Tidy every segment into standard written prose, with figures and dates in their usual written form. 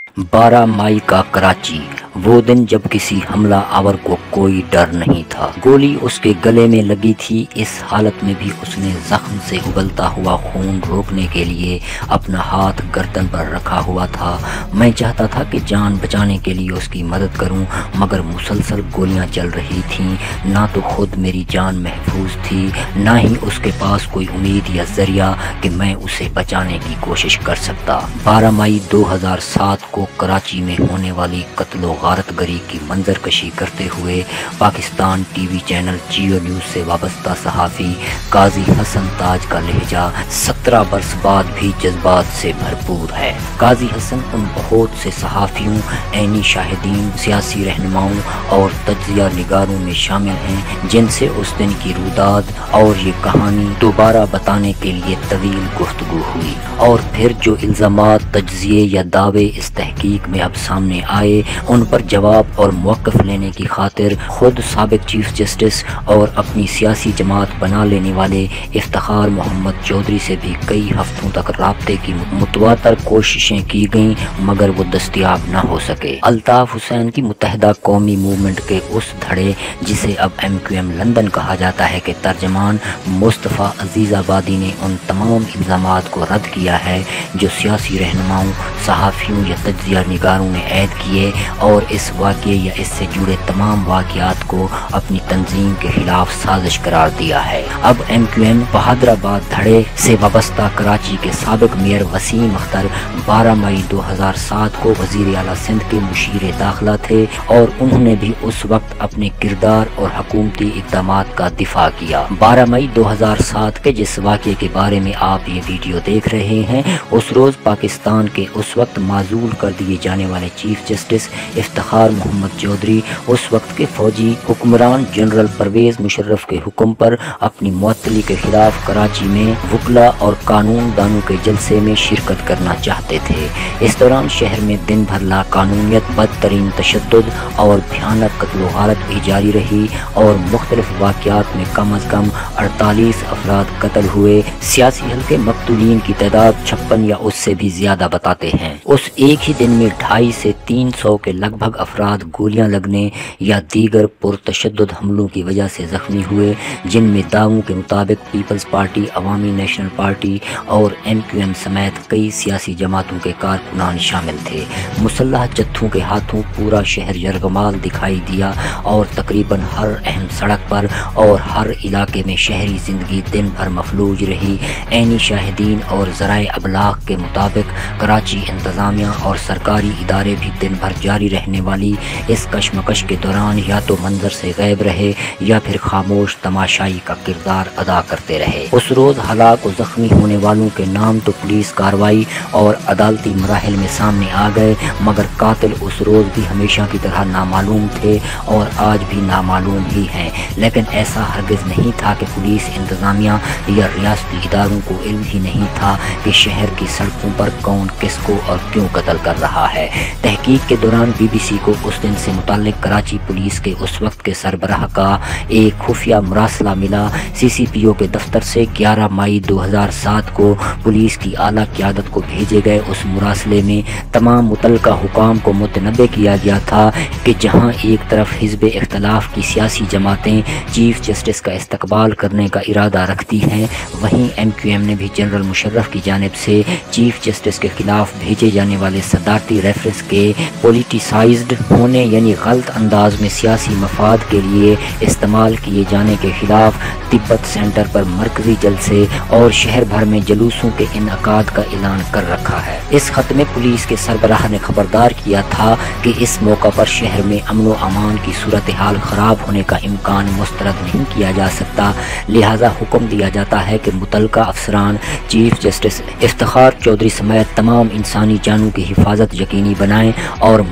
12 मई का कराची, वो दिन जब किसी हमला आवर को कोई डर नहीं था। गोली उसके गले में लगी थी। इस हालत में भी उसने जख्म से उबलता हुआ खून रोकने के लिए अपना हाथ गर्दन पर रखा हुआ था। मैं चाहता था कि जान बचाने के लिए उसकी मदद करूं, मगर मुसलसल गोलियां चल रही थीं। ना तो खुद मेरी जान महफूज थी, ना ही उसके पास कोई उम्मीद या जरिया कि मैं उसे बचाने की कोशिश कर सकता। 12 मई 2007 को कराची में होने वाली कत्लो गारतगरी की मंजरकशी करते हुए Pakistan TV channel Geo news से वाबस्ता सहाफ़ी काजी हसन ताज का लहजा 17 बरस बाद भी जज्बात से भरपूर है। काजी हसन उन बहुत से सहाफ़ियों, ऐनी शाहिदीन, सियासी रहनुमाओं और तज्जिया निगारों में शामिल हैं जिनसे उस दिन की रुदाद और ये कहानी दोबारा बताने के लिए तवील गुफ्तगू हुई। और फिर जो इल्ज़ामात, तज्जिए या दावे इस तहकीक में अब सामने आए, उन पर जवाब और मौक़िफ़ लेने की खातिर खुद साबिक़ चीफ जस्टिस और अपनी सियासी जमात बना लेने वाले इफ्तिखार मोहम्मद चौधरी से भी कई हफ्तों तक राब्ते की मुतवातर कोशिशें की गईं, मगर वो दस्तयाब न हो सके। अल्ताफ़ हुसैन की मुत्तहिदा कौमी मूवमेंट के उस धड़े, जिसे अब MQM लंदन कहा जाता है, के तर्जमान मुस्तफ़ा अज़ीज़ाबादी ने उन तमाम इल्ज़ामात को रद्द किया है जो सियासी रहनुमाओं, सहाफ़ियों या तज्जिया निगारों ने ऐद किए, और इस वाक़ये या इससे जुड़े तमाम वाक़यात को अपनी तंजीम के खिलाफ साजिश करार दिया है। अब MQM बहादुराबाद धड़े से वाबस्ता कराची के साबिक़ मेयर वसीम अख्तर 12 मई 2007 को वज़ीर आला सिंध के मुशीर दाखिला थे, और उन्होंने भी उस वक्त अपने किरदार और हुकूमती इक़दामात का दिफा किया। 12 मई 2007 के जिस वाक़ये के बारे में आप ये वीडियो देख रहे हैं, उस रोज़ पाकिस्तान के उस वक्त माजूल कर दिए जाने वाले चीफ जस्टिस इफ्तिखार मोहम्मद चौधरी उस वक्त के फौजी हुक्मरान जनरल परवेज़ मुशर्रफ के हुक्म पर अपनी मुअत्तली के खिलाफ कराची में वकला और कानून दानों के जलसे में शिरकत करना चाहते थे। इस दौरान शहर में दिन भर लाकानूनियत, बदतरीन तशद्दुद और भयानक कत्ल गारत भी जारी रही, और मुख्तलिफ वाक़यात में कम अज़ कम 48 अफराद कत्ल हुए। सियासी हल्के मकतूलीन की तादाद 56 या उससे भी ज़्यादा बताते हैं। उस एक ही दिन में 250 से 300 के लगभग अफराद गोलियां लगने या दीगर पुरतशद्दुद हमलों की वजह से ज़ख्मी हुए, जिनमें दावों के मुताबिक peoples party, Awami national party और MQM समेत कई सियासी जमातों के कारकुनान शामिल थे। मुसल्लह जत्थों के हाथों पूरा शहर यरगमाल दिखाई दिया, और तकरीबन हर अहम सड़क पर और हर इलाके में शहरी ज़िंदगी दिन भर मफलूज रही। ऐनी शाहिदीन और ज़राए अबलाग के मुताबिक कराची इंतज़ामिया और सरकारी इदारे भी दिन भर जारी रहने वाली इस कशमकश के दौरान या तो मंजर से गैब रहे या फिर खामोश तमाशाई का किरदार अदा करते रहे। उस रोज़ हलाक और ज़ख्मी होने वालों के नाम तो पुलिस कार्रवाई और अदालती मराहिल में सामने आ गए, मगर कातिल उस रोज़ भी हमेशा की तरह नामालूम थे और आज भी नामालूम ही हैं। लेकिन ऐसा हरगिज़ नहीं था कि पुलिस इंतज़ामिया या रियासती इदारों को इल्म ही नहीं था कि शहर की सड़कों पर कौन किसको और क्यों कत्ल कर रहा है। तहकीक के दौरान BBC को उस दिन से मुताल्लिक कराची पुलिस के उस वक्त के सरबराह का एक खुफिया मुरासला मिला। CCPO के दफ्तर से 11 मई 2007 को पुलिस की आला क़यादत को भेजे गए उस मुरासले में तमाम मुतल्लिका हुकाम को मुतनब्बे किया गया था कि जहां एक तरफ हिज़्ब इख्तिलाफ की सियासी जमातें चीफ जस्टिस का इस्तकबाल करने का इरादा रखती हैं, वहीं MQM ने भी जनरल मुशर्रफ की जानिब से चीफ जस्टिस के खिलाफ भेजे जाने वाले सदारती रेफरेंस के पॉलिटिसाइज्ड होने यानी गलत अंदाज में सियासी मफाद के लिए इस्तेमाल किए जाने के खिलाफ तिब्बत सेंटर पर मरकजी जलसे और शहर भर में जुलूसों के इनअकाद का ऐलान कर रखा है। इस खत में पुलिस के सरबराह ने खबरदार किया था कि इस मौका पर शहर में अमन व अमान की सूरत हाल ख़राब होने का इम्कान मुस्तरद नहीं किया जा सकता, लिहाजा हुक्म दिया जाता है कि मुतल्लिका अफसरान चीफ जस्टिस इफ्तिखार चौधरी समेत तमाम इंसानी जानों की हिफाजत यकीनी बनाएं और मुमकिन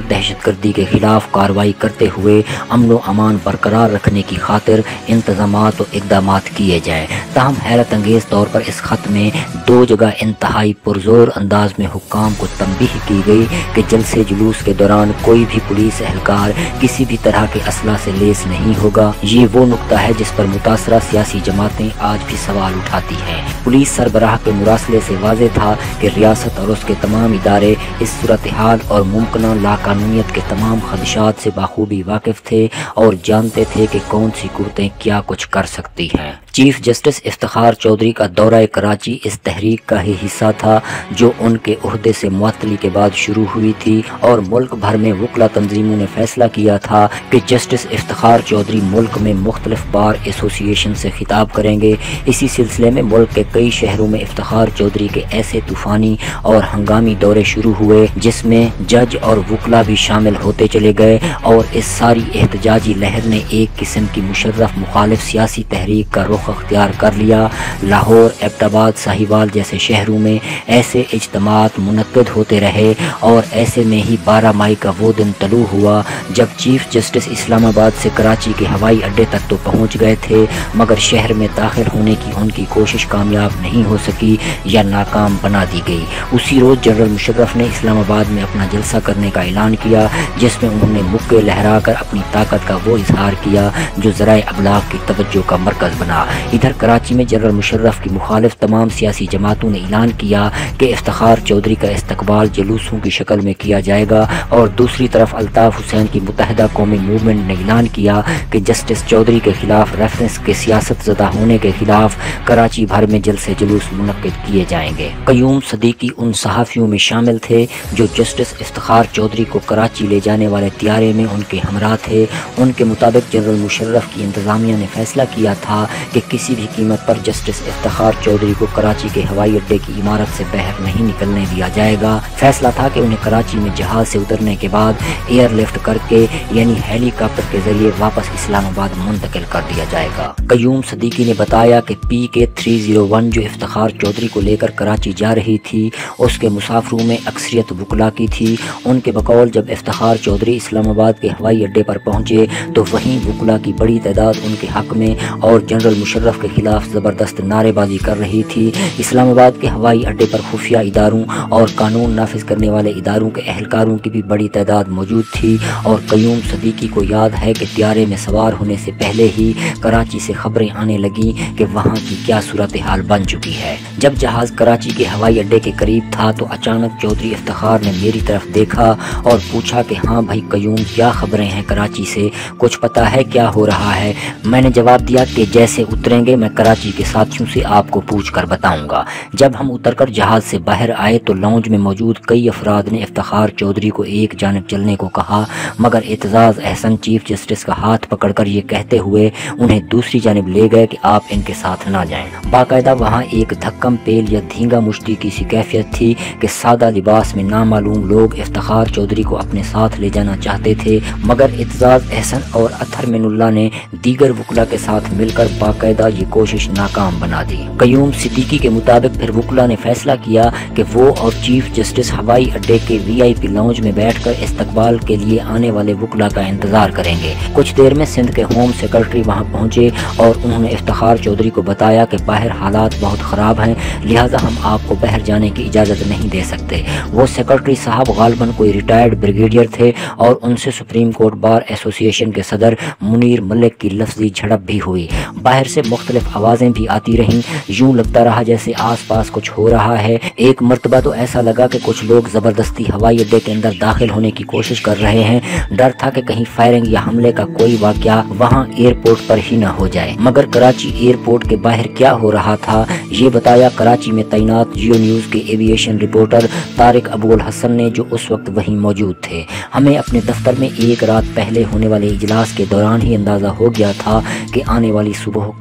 दहशत गर्दी के खिलाफ कार्रवाई करते हुए अमन व अमान बरकरार रखने की खातिर इंतजामात और इकदाम किए जाएँ। ताहम हैरत अंगेज़ तौर पर इस खत में 2 जगह इंतहाई पुरजोर अंदाज में हुक्काम को तंबीह की गई कि जलसे जुलूस के दौरान कोई भी पुलिस एहलकार किसी भी तरह के असला से लेस नहीं होगा। ये वो नुक्ता है जिस पर मुतासरा सियासी जमातें आज भी सवाल उठाती हैं। पुलिस सरबराह के मुरासले से वाज़ेह था कि रियासत और उसके तमाम इदारे इस सूरत हाल और मुमकिन लाकानूनियत के तमाम खदशात से बाखूबी वाकिफ थे और जानते थे कि कौन सी कुव्वतें क्या कुछ कर सकती हैं। चीफ जस्टिस इफ्तिखार चौधरी का दौरा कराची इस तहरीक का ही हिस्सा था जो उनके ओहदे से मुअत्तली के बाद शुरू हुई थी और मुल्क भर में वकला तंजीमों ने फैसला किया था कि जस्टिस इफ्तिखार चौधरी मुल्क में मुख्तलिफ बार एसोसिएशन से खिताब करेंगे। इसी सिलसिले में मुल्क के कई शहरों में इफ्तिखार चौधरी के ऐसे तूफ़ानी और हंगामी दौरे शुरू हुए जिसमें जज और वकला भी शामिल होते चले गए और इस सारी एहतजाजी लहर ने एक किस्म की मुशर्रफ मुखालिफ सियासी तहरीक का रुख अख्तियार कर लिया। लाहौर, एबटाबाद, साहिवाल जैसे शहरों में ऐसे इज्तिमात मुनक्किद होते रहे और ऐसे में ही 12 मई का वो दिन तलू हुआ जब चीफ जस्टिस इस्लामाबाद से कराची के हवाई अड्डे तक तो पहुंच गए थे मगर शहर में दाखिल होने की उनकी कोशिश कामयाब नहीं हो सकी या नाकाम बना दी गई। उसी रोज़ जनरल मुशर्रफ ने इस्लामाबाद में अपना जलसा करने का ऐलान किया जिसमें उन्होंने मुक्के लहरा कर अपनी ताकत का वो इजहार किया जो ज़राए अबलाग की तवज्जो का मरकज़ बना। इधर कराची में जनरल मुशर्रफ की मुखालिफ तमाम सियासी जमातों ने ऐलान किया कि इफ्तिखार चौधरी का इस्तकबाल जुलूसों की शक्ल में किया जाएगा और दूसरी तरफ अल्ताफ़ हुसैन की मुत्तहिदा कौमी मूवमेंट ने ऐलान किया कि जस्टिस चौधरी के खिलाफ रेफरेंस के सियासत ज़दा होने के खिलाफ कराची भर में जलसे जुलूस मुनक्किद किए जाएंगे। क़य्यूम सदीकी उन सहाफ़ियों में शामिल थे जो जस्टिस इफ्तिखार चौधरी को कराची ले जाने वाले तियारे में उनके हमरा थे। उनके मुताबिक जनरल मुशर्रफ की इंतज़ामिया ने फैसला किया था कि किसी भी कीमत पर जस्टिस इफ्तिखार चौधरी को कराची के हवाई अड्डे की इमारत से बाहर नहीं निकलने दिया जाएगा। फैसला था कि उन्हें कराची में जहाज से उतरने के बाद एयरलिफ्ट करके यानी हेलीकॉप्टर के जरिए वापस इस्लामाबाद मुंतकिल कर दिया जाएगा। क़य्यूम सदीकी ने बताया कि PK 301 जो इफ्तिखार चौधरी को लेकर कराची जा रही थी उसके मुसाफिरों में अक्सरियत वकला की थी। उनके बकौल जब इफ्तिखार चौधरी इस्लामाबाद के हवाई अड्डे पर पहुंचे तो वहीं वकला की बड़ी तादाद उनके हक में और जनरल मुशर्रफ के खिलाफ ज़बरदस्त नारेबाजी कर रही थी। इस्लामाबाद के हवाई अड्डे पर खुफिया इदारों और कानून नाफिज करने वाले इदारों के एहलकारों की भी बड़ी तादाद मौजूद थी और क़य्यूम सदीकी को याद है कि तियारे में सवार होने से पहले ही कराची से खबरें आने लगीं कि वहाँ की क्या सूरत हाल बन चुकी है। जब जहाज़ कराची के हवाई अड्डे के करीब था तो अचानक चौधरी इफ्तिखार ने मेरी तरफ देखा और पूछा कि हाँ भाई क़य्यूम, क्या खबरें हैं कराची से, कुछ पता है क्या हो रहा है? मैंने जवाब दिया कि जैसे उतरेंगे मैं कराची के साथियों से आपको पूछ कर बताऊंगा। जब हम उतरकर जहाज से बाहर आए तो लाउंज में मौजूद कई अफराद ने इफ्तिखार चौधरी को एक जानिब चलने को कहा मगर एतजाज़ अहसन चीफ जस्टिस का हाथ पकड़कर ये कहते हुए उन्हें दूसरी जानिब ले गए कि आप इनके साथ ना जाएं। बाकायदा वहाँ एक धक्कम पेल या धींगा मुश्ती की सी कैफियत थी कि सादा लिबास में नामालूम लोग इफ्तिखार चौधरी को अपने साथ ले जाना चाहते थे मगर एतजाज़ अहसन और अतहर मिनुल्लाह ने दीगर वकला के साथ मिलकर बाकायदा ये कोशिश नाकाम बना दी। क़य्यूम सदीकी के मुताबिक फिर वकला ने फैसला किया कि वो और चीफ जस्टिस हवाई अड्डे के VIP लाउंज में बैठकर इस्तकबाल के लिए आने वाले वकला का इंतजार करेंगे। कुछ देर में सिंध के होम सेक्रेटरी वहां पहुंचे और उन्होंने इफ्तिखार चौधरी को बताया कि बाहर हालात बहुत ख़राब हैं, लिहाजा हम आपको बाहर जाने की इजाज़त नहीं दे सकते। वो सेक्रेटरी साहब गालिबन कोई रिटायर्ड ब्रिगेडियर थे और उनसे सुप्रीम कोर्ट बार एसोसिएशन के सदर मुनीर मलिक की लफ्जी झड़प भी हुई। बाहर से मुख्तलिफ आवाज़ें भी आती रहीं। यूं लगता रहा जैसे आस पास कुछ हो रहा है। एक मरतबा तो ऐसा लगा कि कुछ लोग ज़बरदस्ती हवाई अड्डे के अंदर दाखिल होने की कोशिश कर रहे हैं। डर था कि कहीं फायरिंग या हमले का कोई वाक़या वहां एयरपोर्ट पर ही ना हो जाए। मगर कराची एयरपोर्ट के बाहर क्या हो रहा था ये बताया कराची में तैनात जियो न्यूज़ के एविएशन रिपोर्टर तारिक अबुल हसन ने, जो उस वक्त वहीं मौजूद थे। हमें अपने दफ्तर में एक रात पहले होने वाले इजलास के दौरान ही अंदाज़ा हो गया था कि आने वाली सुबह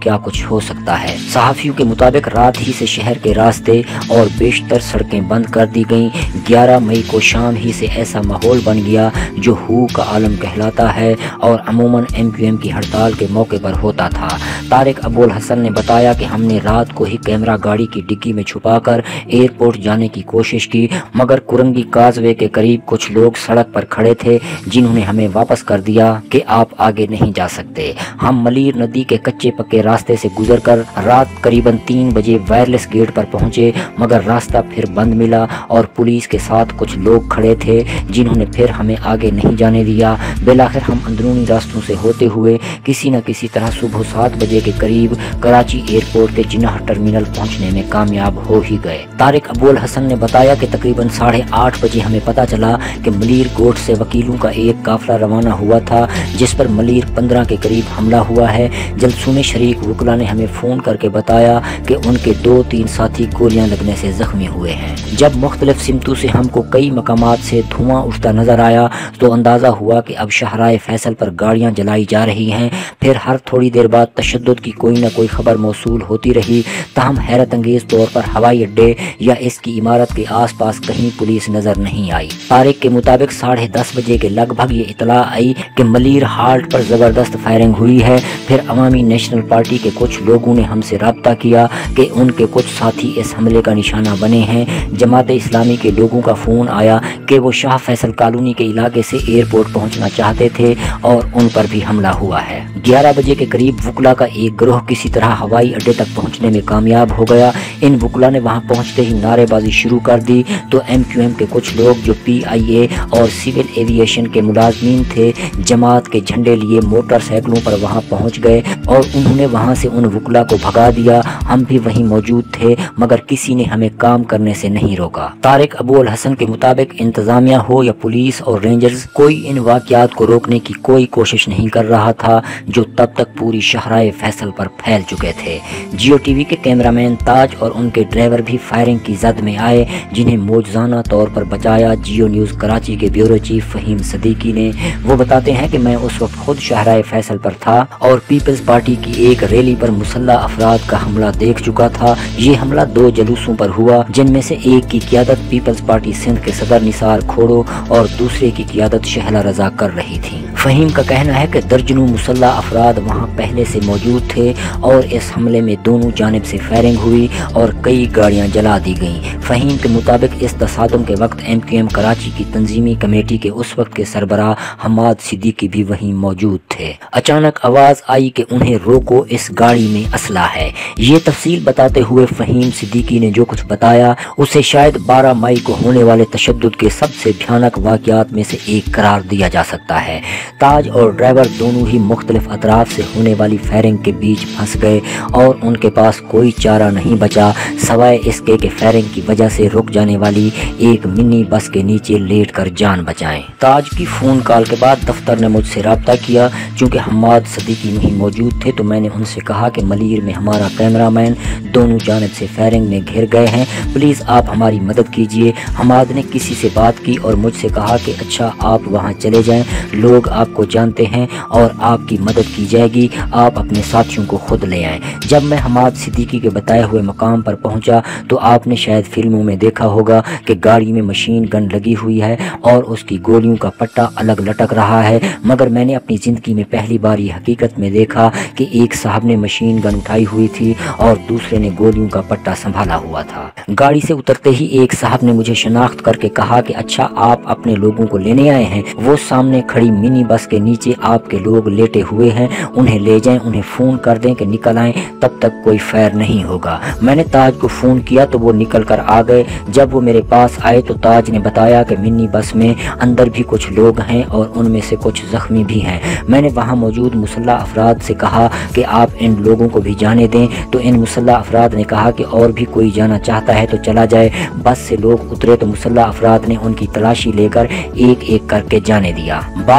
क्या कुछ हो सकता है। सहाफियों के मुताबिक रात ही से शहर के रास्ते और बेशतर सड़कें बंद कर दी गईं। 11 मई को शाम ही से ऐसा माहौल बन गया जो हू का आलम कहलाता है और अमूमन MQM की हड़ताल के मौके पर होता था। तारिक अबुल हसन ने बताया कि हमने रात को ही कैमरा गाड़ी की डिग्गी में छुपाकर एयरपोर्ट जाने की कोशिश की, मगर कुरंगी काजवे के करीब कुछ लोग सड़क पर खड़े थे जिन्होंने हमें वापस कर दिया कि आप आगे नहीं जा सकते। हम मलीर नदी के कच्चे पक्के रास्ते से गुजरकर रात करीबन 3 बजे वायरलेस गेट पर पहुंचे, मगर रास्ता फिर बंद मिला और पुलिस के साथ कुछ लोग खड़े थे जिन्होंने फिर हमें आगे नहीं जाने दिया। बेलाखिर हम अंदरूनी रास्तों से होते हुए किसी न किसी तरह सुबह 7 बजे के करीब कराची एयरपोर्ट के जिन्नाह टर्मिनल पहुंचने में कामयाब हो ही गए। तारिक अबुल हसन ने बताया कि तकरीबन 8:30 बजे हमें पता चला कि मलीर कोट से वकीलों का एक काफिला रवाना हुआ था जिस पर मलीर 15 के करीब हमला हुआ है। जलसों में शरीक वकला ने हमें फ़ोन करके बताया कि उनके 2-3 साथी गोलियां लगने से जख्मी हुए हैं। जब मुख्तलिफ सिमतों से हमको कई मकामात से धुआं उठता नजर आया तो अंदाज़ा हुआ कि अब शाहराए फैसल पर गाड़ियां जलाई जा रही हैं। फिर हर थोड़ी देर बाद तशद्दुद की कोई न कोई खबर मौसूल होती रही। ताहम हैरत अंगेज तौर पर हवाई अड्डे या इसकी इमारत के आसपास कहीं पुलिस नजर नहीं आई। तारिक के मुताबिक 10:30 बजे के लगभग ये इतला आई कि मलीर हाल्ट पर जबरदस्त फायरिंग हुई है। फिर अवामी नेशनल पार्टी के कुछ लोगों ने हमसे राब्ता किया कि उनके कुछ साथी इस हमले का निशाना बने हैं। जमात इस्लामी के लोगों का फ़ोन आया कि वो शाह फैसल कॉलोनी के इलाके से एयरपोर्ट पहुंचना चाहते थे और उन पर भी हमला हुआ है। 11 बजे के करीब वकला का एक गिरोह किसी तरह हवाई अड्डे तक पहुंचने में कामयाब हो गया। इन वकला ने वहां पहुंचते ही नारेबाजी शुरू कर दी तो MQM के कुछ लोग जो PIA और सिविल एविएशन के मुलाजमीन थे जमात के झंडे लिए मोटरसाइकिलों पर वहां पहुंच गए और उन्होंने वहां से उन वकला को भगा दिया। हम भी वहीं मौजूद थे मगर किसी ने हमें काम करने से नहीं रोका। तारिक अबुल हसन के मुताबिक इंतजामिया हो या पुलिस और रेंजर्स कोई इन वाकयात को रोकने की कोई कोशिश नहीं कर रहा था जो तब तक पूरी शहराए फैसल पर फैल चुके थे। जियो टीवी के कैमरामैन ताज और उनके ड्राइवर भी फायरिंग की जद में आए जिन्हें मौजूदाना तौर पर बचाया जियो न्यूज़ कराची के ब्यूरो चीफ फहीम सदीकी ने। वो बताते हैं कि मैं उस वक्त खुद शहराए फैसल पर था और पीपल्स पार्टी की एक रैली पर मुसल्ला अफराद का हमला देख चुका था। ये हमला 2 जुलूसों पर हुआ जिनमें से एक की क़ियादत पीपल्स पार्टी सिंध के सदर निसार खोड़ो और दूसरे की क़ियादत शहला रजा कर रही थी। फहीम का कहना है कि दर्जनों मुसल्ला अफराद वहाँ पहले से मौजूद थे और इस हमले में दोनों जानिब से फायरिंग हुई और कई गाड़ियाँ जला दी गईं। फहीम के मुताबिक इस तसादुम के वक्त MQM कराची की तंजीमी कमेटी के उस वक्त के सरबराह हमाद सिद्दीकी भी वहीं मौजूद थे। अचानक आवाज़ आई कि उन्हें रोको, इस गाड़ी में असला है। ये तफसील बताते हुए फहीम सिद्दीकी ने जो कुछ बताया उसे शायद 12 मई को होने वाले तशद्दुद के सबसे भयानक वाक़यात में से एक करार दिया जा सकता है। ताज और ड्राइवर दोनों ही मुख्तलिफ अतराफ से होने वाली फायरिंग के बीच फंस गए और उनके पास कोई चारा नहीं बचा सवाए इसके कि फायरिंग की वजह से रुक जाने वाली एक मिनी बस के नीचे लेट कर जान बचाएं। ताज की फ़ोन कॉल के बाद दफ्तर ने मुझसे रब्ता किया। चूँकि हमाद सदीकी नहीं मौजूद थे तो मैंने उनसे कहा कि मलीर में हमारा कैमरामैन दोनों जानिब से फायरिंग में घिर गए हैं, प्लीज़ आप हमारी मदद कीजिए। हमाद ने किसी से बात की और मुझसे कहा कि अच्छा आप वहाँ चले जाएं, लोग आपको जानते हैं और आपकी मदद की जाएगी, आप अपने साथियों को खुद ले आएं। जब मैं हमाद सिद्दीकी के बताए हुए मकाम पर पहुंचा तो आपने शायद फिल्मों में देखा होगा कि गाड़ी में मशीन गन लगी हुई है और उसकी गोलियों का पट्टा अलग लटक रहा है, मगर मैंने अपनी ज़िंदगी में पहली बार ये हकीकत में देखा कि एक साहब ने मशीन गन उठाई हुई थी और दूसरे ने गोलियों का पट्टा संभाला हुआ था। गाड़ी से उतरते ही एक साहब ने मुझे शनाख्त करके कहा कि अच्छा आप अपने लोगों को लेने आए हैं, वो सामने खड़ी मिनी बस के नीचे आपके लोग लेटे हुए हैं, उन्हें ले जाएं, उन्हें फ़ोन कर दें कि निकल आएं, तब तक कोई फायर नहीं होगा। मैंने ताज को फ़ोन किया तो वो निकल कर आ गए। जब वो मेरे पास आए तो ताज ने बताया कि मिनी बस में अंदर भी कुछ लोग हैं और उनमें से कुछ जख्मी भी हैं। मैंने वहाँ मौजूद मुसल्ला अफराद से कहा कि आप इन लोगों को भी जाने दें तो इन मुसल्ला अफराद ने कहा कि और भी कोई जाना चाहता है तो चला जाए। बस से लोग उतरे तो मुसल्ला अफराद ने उनकी तलाशी लेकर एक एक करके जाने दिया। बाद में ये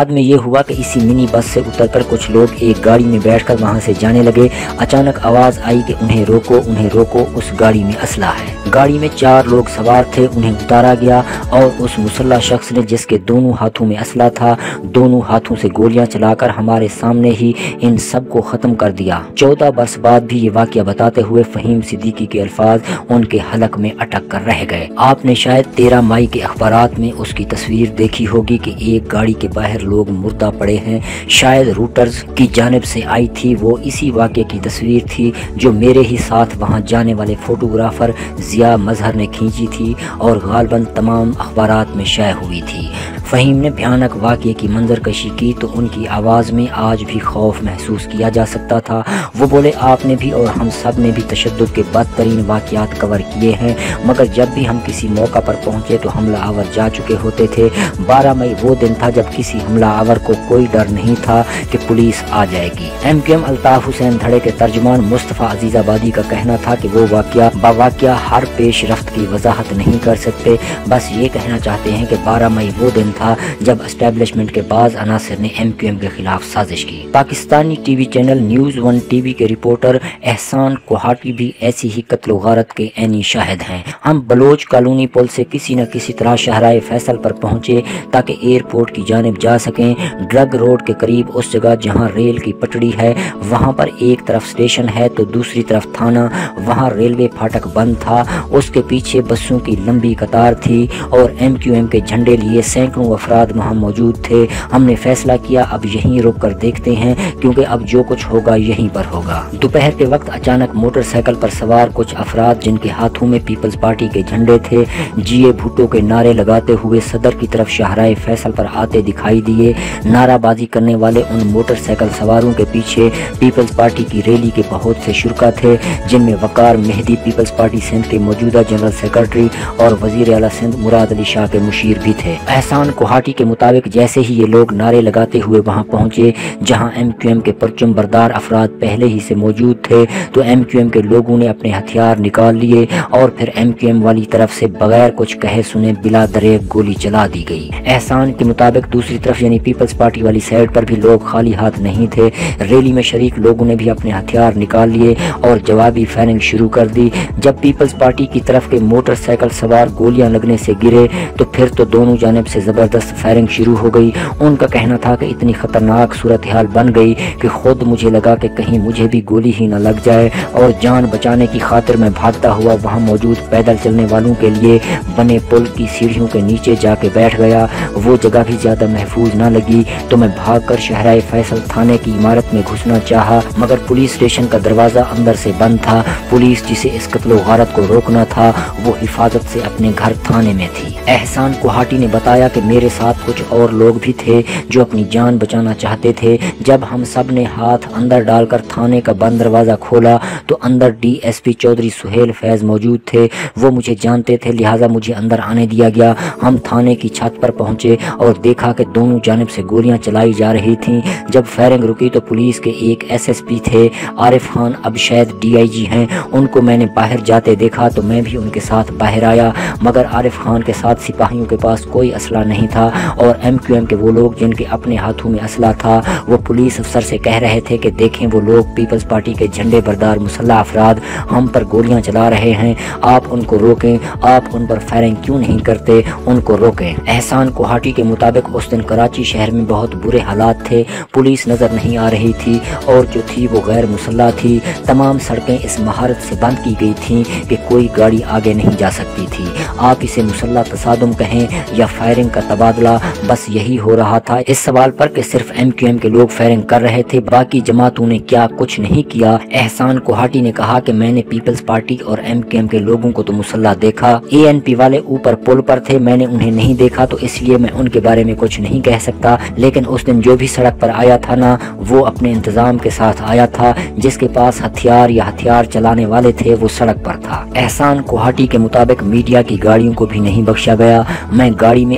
हुआ कि इसी मिनी बस से उतरकर कुछ लोग एक गाड़ी में बैठकर वहां से जाने लगे। अचानक आवाज आई कि उन्हें रोको, उस गाड़ी में असला है। गाड़ी में 4 लोग सवार थे, उन्हें उतारा गया और उस मुसल्ला शख्स ने, जिसके दोनों हाथों में असला था, दोनों हाथों से गोलियां चलाकर हमारे सामने ही इन सब को खत्म कर दिया। 14 बरस बाद भी ये वाकया बताते हुए फहीम सिद्दीकी के अल्फाज उनके हलक में अटक कर रह गए। आपने शायद 13 मई के अखबारात में उसकी तस्वीर देखी होगी कि एक गाड़ी के बाहर लोग मुर्दा पड़े हैं। शायद रूटर्स की जानिब से आई थी। वो इसी वाकये की तस्वीर थी जो मेरे ही साथ वहां जाने वाले फोटोग्राफर जिया मजहर ने खींची थी और गालबन तमाम अखबारात में शाये हुई थी। फहीम ने भयानक वाकये की मंजरकशी की तो उनकी आवाज़ में आज भी खौफ महसूस किया जा सकता था। वो बोले, आपने भी और हम सब ने भी तशद्दुद के बदतरीन वाकयात कवर किए हैं, मगर जब भी हम किसी मौका पर पहुंचे तो हमला आवर जा चुके होते थे। 12 मई वो दिन था जब किसी हमला आवर को कोई डर नहीं था कि पुलिस आ जाएगी। MQM अल्ताफ हुसैन धड़े के तर्जुमान मुस्तफ़ा अजीज़ाबादी का कहना था कि वो वाकया हर पेश रफ्त की वजाहत नहीं कर सकते, बस ये कहना चाहते हैं कि 12 मई वो दिन था जब एस्टेब्लिशमेंट के बाज़ अनासिर ने MQM के खिलाफ साजिश की। Pakistani TV channel news 1 TV के रिपोर्टर एहसान कोहाटी भी ऐसी ही कत्ल गारत के ऐनी शाहिद हैं। हम बलोच कॉलोनी पुल से किसी न किसी तरह शहराए फैसल पर पहुंचे ताकि एयरपोर्ट की जानिब जा सकें। ड्रग रोड के करीब उस जगह जहां रेल की पटड़ी है वहां पर एक तरफ स्टेशन है तो दूसरी तरफ थाना। वहां रेलवे फाटक बंद था, उसके पीछे बसों की लंबी कतार थी और MQM के झंडे लिए सैकड़ों अफराद वहां मौजूद थे। हमने फैसला किया अब यहीं रुक कर देखते हैं, क्योंकि अब जो कुछ होगा यहीं पर होगा। दोपहर के वक्त अचानक मोटरसाइकिल पर सवार कुछ अफराद जिनके हाथों में पीपल्स पार्टी के झंडे थे, जिए भुट्टो के नारे लगाते हुए सदर की तरफ शाहराए फैसल पर आते दिखाई दिए। नाराबाजी करने वाले उन मोटरसाइकिल सवारों के पीछे पीपल्स पार्टी की रैली के बहुत से शुरका थे, जिनमें वकार मेहदी पीपल्स पार्टी सिंध के मौजूदा जनरल सेक्रेटरी और वजीर आला सिंध मुराद अली शाह के मुशीर भी थे। एहसान कोहाटी के मुताबिक जैसे ही ये लोग नारे लगाते हुए वहां पहुंचे जहां MQM के परचम बरदार अफराद पहले ही से मौजूद थे, तो MQM के लोगों ने अपने हथियार निकाल लिए और फिर MQM वाली तरफ से बगैर कुछ कहे सुने बिला दरेक गोली चला दी गई। एहसान के मुताबिक दूसरी तरफ यानी पीपल्स पार्टी वाली साइड पर भी लोग खाली हाथ नहीं थे। रैली में शरीक लोगों ने भी अपने हथियार निकाल लिए और जवाबी फायरिंग शुरू कर दी। जब पीपल्स पार्टी की तरफ के मोटरसाइकिल सवार गोलियां लगने से गिरे तो फिर तो दोनों जानिब से जबरदस्त फायरिंग शुरू हो गई। उनका कहना था कि इतनी खतरनाक सूरत हाल बन गई कि खुद मुझे लगा कि कहीं मुझे भी गोली ही न लग जाए और जान बचाने की खातिर मैं भागता हुआ वहां मौजूद पैदल चलने वालों के लिए बने पुल की सीढ़ियों के नीचे जाके बैठ गया। वो जगह भी ज्यादा महफूज न लगी तो मैं भागकर शहराए फैसल थाने की इमारत में घुसना चाहा, मगर पुलिस स्टेशन का दरवाजा अंदर से बंद था। पुलिस जिसे इस कत्ल गारत को रोकना था वो हिफाजत से अपने घर थाने में थी। एहसान कोहाटी ने बताया कि मेरे साथ कुछ और लोग भी थे जो अपनी जान बचाना चाहते थे। जब हम सब ने हाथ अंदर डालकर थाने का बंद दरवाजा खोला तो अंदर DSP चौधरी सुहेल फैज मौजूद थे। वो मुझे जानते थे, लिहाजा मुझे अंदर आने दिया गया। हम थाने की छत पर पहुंचे और देखा कि दोनों जानिब से गोलियां चलाई जा रही थीं। जब फायरिंग रुकी तो पुलिस के एक SSP थे, आरिफ खान, अब शायद DIG हैं। उनको मैंने बाहर जाते देखा तो मैं भी उनके साथ बाहर आया, मगर आरिफ खान के साथ सिपाहियों के पास कोई असला नहीं था और MQM के वो लोग जिनके अपने हाथों में असला था वो पुलिस अफसर से कह रहे थे कि देखें वो लोग पीपल्स पार्टी के झंडे बरदार मुसल्ला अफराद हम पर गोलियां चला रहे हैं, आप उनको रोकें, आप उन पर फायरिंग क्यों नहीं करते, उनको रोकें। एहसान कोहाटी के मुताबिक उस दिन कराची शहर में बहुत बुरे हालात थे। पुलिस नजर नहीं आ रही थी और जो थी वो गैर मुसल्ला थी। तमाम सड़कें इस महारत से बंद की गई थीं कि कोई गाड़ी आगे नहीं जा सकती थी। आप इसे मुसल्ला तसादुम कहें या फायरिंग का तबादला, बस यही हो रहा था। इस सवाल पर कि सिर्फ MQM के लोग फायरिंग कर रहे थे, बाकी जमातों ने क्या कुछ नहीं किया, एहसान कोहाटी ने कहा कि मैंने पीपल्स पार्टी और MQM के लोगों को तो मुसल्ला देखा, ANP वाले ऊपर पुल पर थे, मैंने उन्हें नहीं देखा तो इसलिए मैं उनके बारे में कुछ नहीं कह सकता। लेकिन उस दिन जो भी सड़क पर आया था ना, वो अपने इंतजाम के साथ आया था। जिसके पास हथियार या हथियार चलाने वाले थे वो सड़क पर था। एहसान कोहाटी के मुताबिक मीडिया की गाड़ियों को भी नहीं बख्शा गया। मैं गाड़ी में अपने कैमरे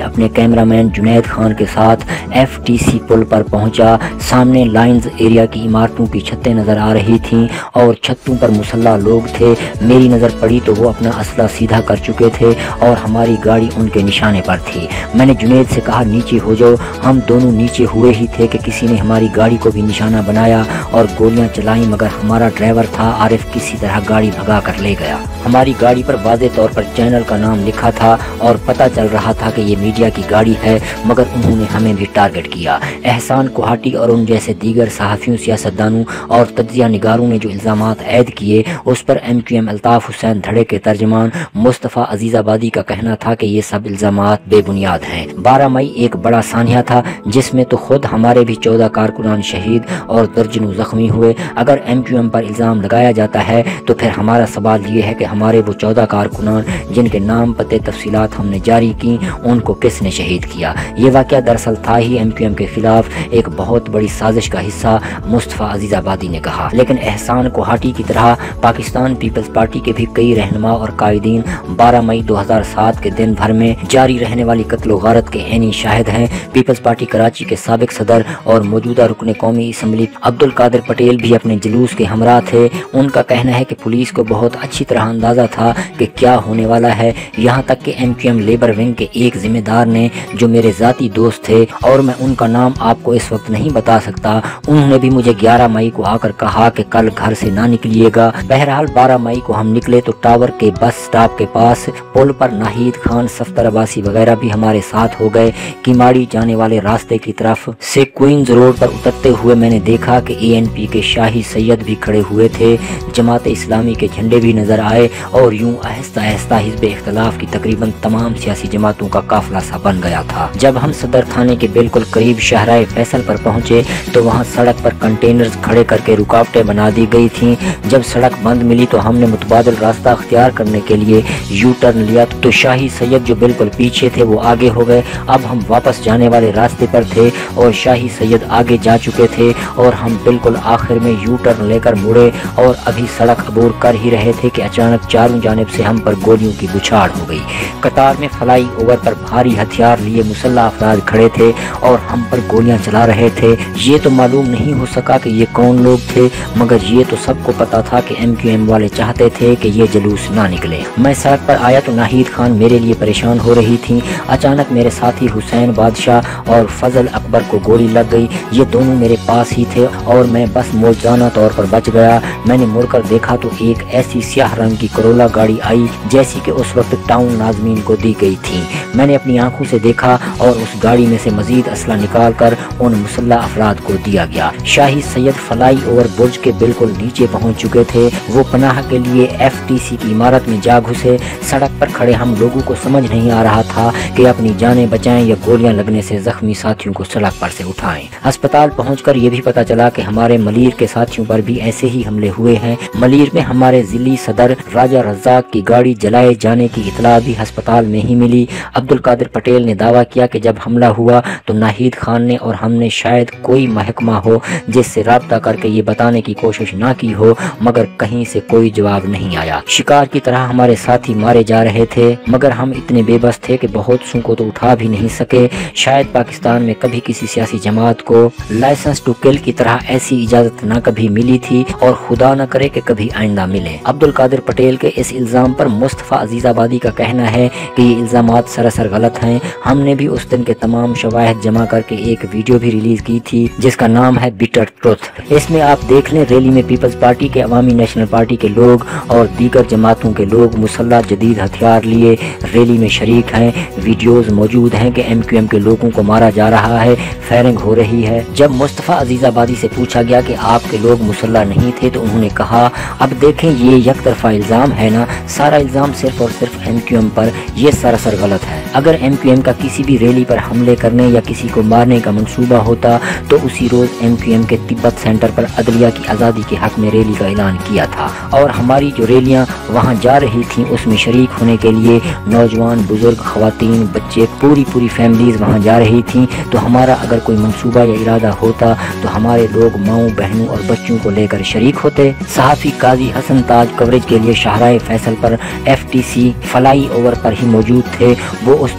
कैमरामैन जुनैद खान के साथ FTC पुल पर पहुंचा। सामने लाइंस एरिया की इमारतों की छतें नजर आ रही थीं और छतों पर मुसल्ला लोग थे। मेरी नज़र पड़ी तो वो अपना असला सीधा कर चुके थे और हमारी गाड़ी उनके निशाने पर थी। मैंने जुनैद से कहा नीचे हो जाओ। हम दोनों नीचे हुए ही थे कि किसी ने हमारी गाड़ी को भी निशाना बनाया और गोलियां चलाई, मगर हमारा ड्राइवर था आरिफ किसी तरह गाड़ी भगा कर ले गया। हमारी गाड़ी पर वाज़े तौर पर चैनल का नाम लिखा था और पता चल रहा था कि ये मीडिया की गाड़ी है, मगर उन्होंने हमें भी टारगेट किया। एहसान कोहाटी और उन जैसे दीगर सहाफ़ियों, सियासतदानों और तज्ज़िया निगारों ने जो इल्ज़ामात ऐद किए उस पर MQM अल्ताफ़ हुसैन धड़े के तर्जमान मुस्तफ़ा अजीज़ाबादी का कहना था कि ये सब इल्ज़ामात बेबुनियाद हैं। 12 मई एक बड़ा सानिया था जिसमें तो खुद हमारे भी 14 कारकुनान शहीद और दर्जनों जख्मी हुए। अगर MQM पर इल्ज़ाम लगाया जाता है तो फिर हमारा सवाल ये है कि हमारे वो 14 कारकुनान जिनके नाम पते तफसीलात हमने जारी की उनको किसने शहीद किया। ये वाक़या दरअसल था ही MQM के खिलाफ एक बहुत बड़ी साजिश का हिस्सा, मुस्तफ़ा अजीज़ाबादी ने कहा। लेकिन एहसान कोहाटी की तरह पाकिस्तान पीपल्स पार्टी के भी कई रहनुमा और कायदीन 12 मई 2007 के दिन भर में जारी रहने वाली कत्ल व गारत के ऐनी शाहिद हैं। पीपल्स पार्टी कराची के साबिक सदर और मौजूदा रुकन कौमी असम्बली अब्दुल कादिर पटेल भी अपने जुलूस के हमरा थे। उनका कहना है कि पुलिस को बहुत अच्छी तरह अंदाज़ा था कि क्या होने वाला है। यहाँ तक कि MQM लेबर विंग के एक जिम्मेदार ने, जो मेरे ज़ाती दोस्त थे और मैं उनका नाम आपको इस वक्त नहीं बता सकता, उन्होंने भी मुझे 11 मई को आकर कहा कि कल घर से ना निकलिएगा। बहरहाल 12 मई को हम निकले तो टावर के बस स्टॉप के पास पुल पर नाहिद खान, सफ्तर अब्बासी वगैरह भी हमारे साथ हो गए। किमाड़ी जाने वाले रास्ते की तरफ से क्वींस रोड पर उतरते हुए मैंने देखा कि ANP के शाही सैयद भी खड़े हुए थे। जमात इस्लामी के झंडे भी नजर आए और यूं आहिस्ता आहिस्ता हिज़्ब इख्तिलाफ की तकरीबन तमाम सियासी जमातों का काफिला सा बन गया था। जब हम सदर थाने के बिल्कुल करीब शाहराए फैसल पर पहुंचे तो वहां सड़क पर कंटेनर्स खड़े करके रुकावटें बना दी गई थीं। जब सड़क बंद मिली तो हमने मुतबादिल रास्ता अख्तियार करने के लिए यू टर्न लिया तो शाही सैयद जो बिल्कुल पीछे थे वो आगे हो गए। अब हम वापस जाने वाले रास्ते पर थे और शाही सैयद आगे जा चुके थे और हम बिल्कुल आखिर में यू टर्न लेकर मुड़े और अभी सड़क अबूर कर ही रहे थे कि अचानक चारों जानिब से हम पर गोलियों की बुछाड़ हो गई। कतार में फ्लाई ओवर पर भारी हथियार लिए मुसल्ला अफराद खड़े थे और हम पर गोलियां चला रहे थे। ये तो मालूम नहीं हो सका कि ये कौन लोग थे, मगर ये तो सबको पता था कि MQM वाले चाहते थे कि ये जुलूस ना निकले। मैं सड़क पर आया तो नाहिद खान मेरे लिए परेशान हो रही थी। अचानक मेरे साथी हुसैन बादशाह और फजल अकबर को गोली लग गई। ये दोनों मेरे पास ही थे और मैं बस मौजूदा तौर पर बच गया। मैंने मुड़कर देखा तो एक ऐसी स्याह रंग की करोला गाड़ी आई जैसी कि उस वक्त टाउन नाज़मीन को दी गई थी। मैंने अपनी आंखों से देखा और उस गाड़ी में से मजीद असला निकाल कर उन मुसल्ला अफराद को दिया गया। शाही सैयद फ्लाई ओवर बुर्ज के बिल्कुल नीचे पहुंच चुके थे। वो पनाह के लिए FTC की इमारत में जा घुसे। सड़क पर खड़े हम लोगों को समझ नहीं आ रहा था कि अपनी जानें बचाएं या गोलियां लगने से जख्मी साथियों को सड़क पर से उठाएं। अस्पताल पहुंचकर यह भी पता चला कि हमारे मलीर के साथियों पर भी ऐसे ही हमले हुए हैं। मलीर में हमारे जिली सदर राजा रज़ाक की गाड़ी जलाए जाने की इतला भी अस्पताल में ही मिली। अब्दुल कादिर पटेल ने दावा किया कि जब हमला हुआ तो नाहिद खान ने और हमने शायद कोई महकमा हो जिससे राब्ता करके ये बताने की कोशिश ना की हो, मगर कहीं से कोई जवाब नहीं आया। शिकार की तरह हमारे साथी मारे जा रहे थे, मगर हम इतने बेबस थे कि बहुत सू को तो उठा भी नहीं सके। शायद पाकिस्तान में कभी किसी सियासी जमात को लाइसेंस टू किल की तरह ऐसी इजाजत ना कभी मिली थी और खुदा न करे कि कभी आइंदा मिले। अब्दुल कादिर पटेल के इस इल्जाम पर मुस्तफ़ा अजीज़ाबादी का कहना है कि ये इल्जामात सरासर गलत हैं। हमने भी उस दिन के तमाम शवाहिद जमा करके एक वीडियो भी रिलीज की थी जिसका नाम है बिटर ट्रुथ। इसमें आप देख लें रैली में पीपल्स पार्टी के, अवामी नेशनल पार्टी के लोग और दीगर जमातों के लोग मुसल्ला जदीद हथियार लिए रैली में शरीक हैं। वीडियोज मौजूद हैं कि MQM के लोगों को मारा जा रहा है, फायरिंग हो रही है। जब मुस्तफ़ा अजीज़ाबादी से पूछा गया कि आपके लोग मुसल्ला नहीं थे तो उन्होंने कहा, अब देखें ये एक तरफा इल्ज़ाम है ना, सारा इल्ज़ाम सिर्फ और सिर्फ MQM पर, यह सरासर गलत है। अगर MQM का किसी भी रैली पर हमले करने या किसी को मारने का मंसूबा होता तो उसी रोज MQM के तिब्बत सेंटर पर अदलिया की आज़ादी के हक में रैली का ऐलान किया था और हमारी जो रैलियां वहां जा रही थी उसमें शरीक होने के लिए नौजवान, बुजुर्ग, खवातीन, बच्चे, पूरी फैमिलीज वहां जा रही थी। तो हमारा अगर कोई मंसूबा या इरादा होता तो हमारे लोग माओ, बहनों और बच्चों को लेकर शरीक होते। सहाफ़ी काजी हसन ताज कवरेज के लिए शाहराए फैसल पर FTC फ्लाई ओवर पर ही मौजूद थे। वो उस दिन को याद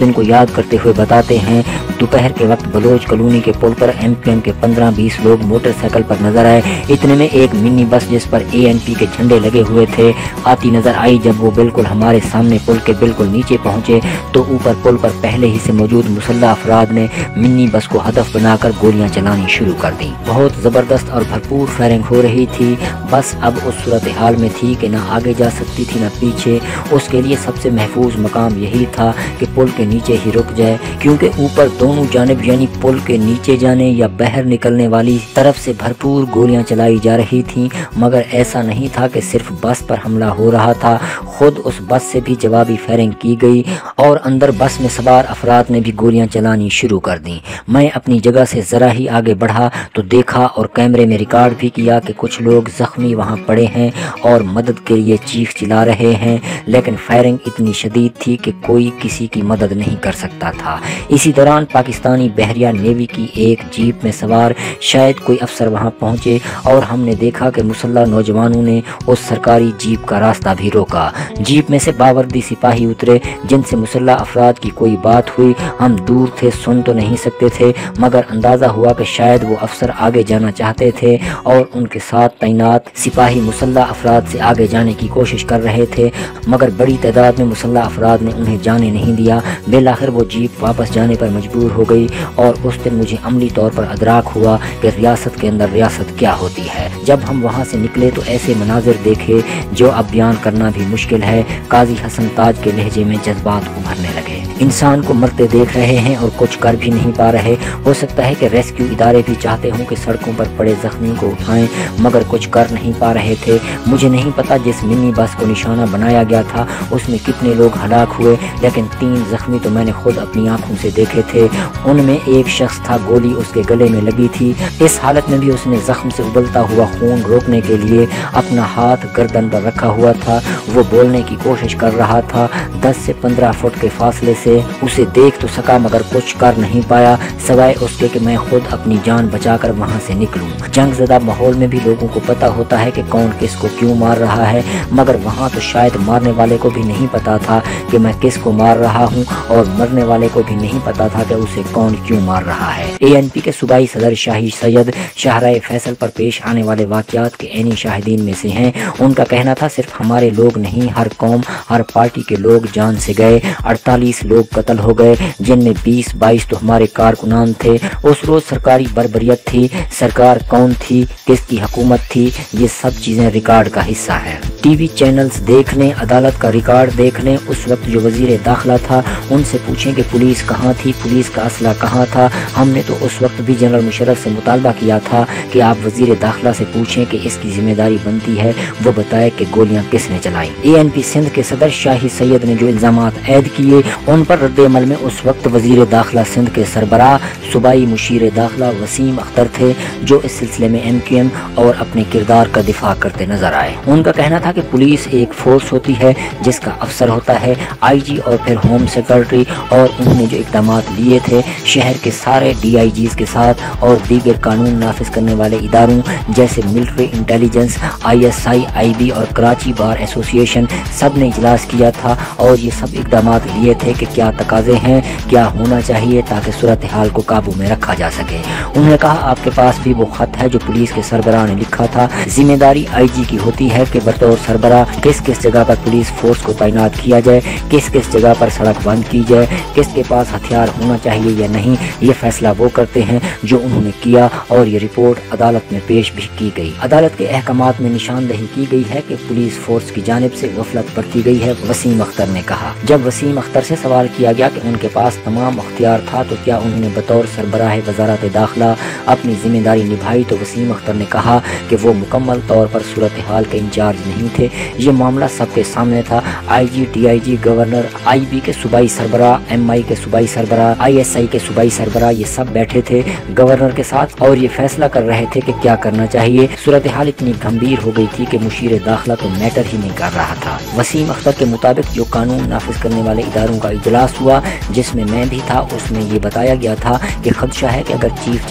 तलब करते हुए बताते हैं, दोपहर के वक्त बलोच कॉलोनी के पुल पर MQM के 15-20 लोग मोटरसाइकिल पर नजर आए। इतने में एक मिनी बस जिस पर ANP के झंडे लगे हुए थे आती नजर आई। जब वो बिल्कुल हमारे सामने पुल के बिल्कुल नीचे पहुंचे तो ऊपर पुल पर पहले ही से मौजूद मुसल्लह अफराद ने मिनी बस को हदफ बनाकर गोलियां चलानी शुरू कर दी। बहुत जबरदस्त और भरपूर फायरिंग हो रही थी। बस अब उस सूरत हाल में थी कि ना आगे जा सकती थी ना पीछे। उसके लिए सबसे महफूज मकाम यही था कि पुल के नीचे ही रुक जाए, क्योंकि ऊपर दोनों जानिब यानी पुल के नीचे जाने या बाहर निकलने वाली तरफ से भरपूर गोलियां चलाई जा रही थीं। मगर ऐसा नहीं था कि सिर्फ बस पर हमला हो रहा था, खुद उस बस से भी जवाबी फायरिंग की गई और अंदर बस में सवार अफराद ने भी गोलियां चलानी शुरू कर दी। मैं अपनी जगह से जरा ही आगे बढ़ा तो देखा और कैमरे में रिकॉर्ड भी किया कि कुछ लोग जख्मी वहां पड़े हैं और मदद के लिए चीख चिल्ला रहे हैं, लेकिन फायरिंग इतनी शदीद थी कि कोई किसी की मदद नहीं कर सकता था। इसी दौरान पाकिस्तानी बहरिया नेवी की एक जीप में सवार शायद कोई अफसर वहां पहुंचे और हमने देखा कि मुसल्लह नौजवानों ने उस सरकारी जीप का रास्ता भी रोका। जीप में से बावर्दी सिपाही उतरे जिनसे मुसल्लह अफराद की कोई बात हुई। हम दूर थे, सुन तो नहीं सकते थे, मगर अंदाजा हुआ कि शायद वो अफसर आगे जाना चाहते थे और उनके साथ तैनात सिपाही मुसल्लह अफराद से आगे जाने की कोशिश कर रहे थे, मगर बड़ी तादाद में मुसल्लह अफराद ने उन्हें जाने नहीं दिया। बेलाखिर वो जीप वापस जाने पर मजबूर हो गई और उस दिन मुझे अमली तौर पर अदराक हुआ कि रियासत के अंदर रियासत क्या होती है। जब हम वहाँ से निकले तो ऐसे मनाजिर देखे जो अब बयान करना भी मुश्किल है। काजी हसन ताज के लहजे में जज्बात उभरने लगे। इंसान को मरते देख रहे हैं और कुछ कर भी नहीं पा रहे। हो सकता है कि रेस्क्यू इदारे भी चाहते हों कि सड़कों पर पड़े जख्मी को उठाएं, मगर कुछ कर नहीं पा रहे थे। मुझे नहीं पता जिस मिनी बस को निशाना बनाया गया था उसमें कितने लोग हलाक हुए, लेकिन 3 जख्मी तो मैंने खुद अपनी आंखों से देखे थे। उनमें एक शख्स था, गोली उसके गले में लगी थी। इस हालत में भी उसने जख्म से उबलता हुआ खून रोकने के लिए अपना हाथ गर्दन पर रखा हुआ था। वो बोलने की कोशिश कर रहा था। 10 से 15 फुट के फासले से उसे देख तो सका, मगर कुछ कर नहीं पाया सवाए उसके कि मैं खुद अपनी जान बचाकर वहां से निकलूं। जंगज़दा माहौल में भी लोगों को पता होता है कि कौन किसको क्यों मार रहा है, मगर वहां तो शायद मारने वाले को भी नहीं पता था कि मैं किसको मार रहा हूं और मरने वाले को भी नहीं पता था कि उसे कौन क्यों मार रहा है। ANP के सूबाई सदर शाही सैयद शाहराए फैसल पर पेश आने वाले वाक़यात के ऐनी शाहिदीन में से हैं। उनका कहना था सिर्फ हमारे लोग नहीं, हर कौम हर पार्टी के लोग जान से गए। 48 लोग कत्ल हो गए, जिनमें 20-22 तो हमारे कारकुनान थे। उस रोज सरकारी बर्बरियत थी। सरकार कौन थी, किसकी हुकूमत थी, ये सब चीजें रिकॉर्ड का हिस्सा है। टीवी चैनल्स देख लें, अदालत का रिकॉर्ड देख लें। उस वक्त जो वजीर दाखिला था उनसे पूछें कि पुलिस कहाँ थी, पुलिस का असला कहाँ था। हमने तो उस वक्त भी जनरल मुशर्रफ से मुतालबा किया था कि आप वजीर दाखिला से पूछें कि इसकी जिम्मेदारी बनती है वो बताए कि गोलियां किसने चलाई। ANP सिंध के सदर शाही सैयद ने जो इल्जामात ऐद किए उन पर रद्द-ए-अमल में उस वक्त वजीर दाखिला सिंध के सरबराह सूबाई मुशीर दाखिला वसीम अख्तर थे, जो इस सिलसिले में MQM और अपने किरदार का दिफा करते नजर आए। उनका कहना था कि पुलिस एक फोर्स होती है जिसका अफसर होता है IG और फिर होम सेक्रेटरी, और उन्होंने जो इकदाम लिए थे शहर के सारे DIGs के साथ और दीगर कानून नाफिज करने वाले इदारों जैसे मिलिट्री इंटेलिजेंस, ISI, IB और कराची बार एसोसिएशन सब ने इजलास किया था और ये सब इकदाम लिए थे कि क्या तकाजे हैं, क्या होना चाहिए ताकि सूरत हाल को काबू में रखा जा सके। उन्होंने कहा आपके पास भी वो खत है जो पुलिस के सरबराह ने लिखा था। जिम्मेदारी IG की होती है कि बतौर सरबराह किस किस जगह पर पुलिस फोर्स को तैनात किया जाए, किस किस जगह पर सड़क बंद की जाए, किसके पास हथियार होना चाहिए या नहीं। ये फैसला वो करते हैं जो उन्होंने किया और ये रिपोर्ट अदालत में पेश भी की गई। अदालत के अहकामात में निशानदही की गई है कि पुलिस फोर्स की जानिब से गफलत बरती गई है, वसीम अख्तर ने कहा। जब वसीम अख्तर से सवाल किया गया कि उनके पास तमाम अख्तियार था तो क्या उन्होंने बतौर सरबराह वजारत दाखिला अपनी जिम्मेदारी निभाई, तो वसीम अख्तर ने कहा कि वो मुकम्मल तौर पर सूरत हाल के इंचार्ज नहीं थे। ये मामला सबके सामने था। IG, DIG, गवर्नर, IB के सूबाई सरबराह, MI के सूबाई सरबराह, ISI के सूबाई सरबराह, ये सब बैठे थे गवर्नर के साथ और ये फैसला कर रहे थे कि क्या करना चाहिए। सूरत हाल इतनी गंभीर हो गई थी कि मुशीर दाखिला तो मैटर ही नहीं कर रहा था। वसीम अख्तर के मुताबिक जो कानून नाफिज करने वाले इदारों का इजलास हुआ जिसमें मैं भी था, उसमें ये बताया गया था कि खदशा है कि अगर चीफ जस्टिस साहब